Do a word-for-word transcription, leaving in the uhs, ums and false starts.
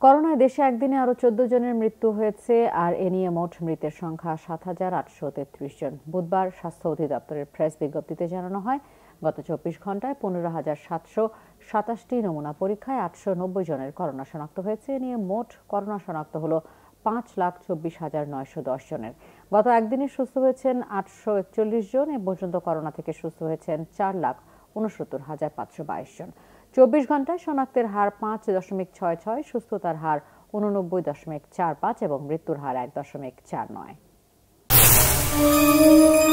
করোনায় দেশে একদিনে আরো চোদ্দ জনের মৃত্যু হয়েছে, আর এ নিয়ে মোট মৃতের সংখ্যা সাত হাজার আটশো তেত্রিশ জন। বুধবার স্বাস্থ্য অধিদপ্তরের প্রেস বিজ্ঞপ্তিতে জানানো হয়, গত চব্বিশ ঘন্টায় পনেরো হাজার সাতশো সাতাশটি নমুনা পরীক্ষায় আটশো নব্বই জনের করোনা শনাক্ত হয়েছে। এ নিয়ে মোট করোনা শনাক্ত হলো পাঁচ লাখ চব্বিশ হাজার নয়শো দশ জনের। গত একদিনে সুস্থ হয়েছেন আটশো একচল্লিশ জন। এ পর্যন্ত করোনা থেকে সুস্থ হয়েছেন চার লাখ উনসত্তর হাজার পাঁচশো বাইশ জন। চব্বিশ ঘন্টায় শনাক্তের হার পাঁচ দশমিক ছয় ছয়, সুস্থতার হার উননব্বই দশমিক চার পাঁচ এবং মৃত্যুর হার এক দশমিক চার নয়।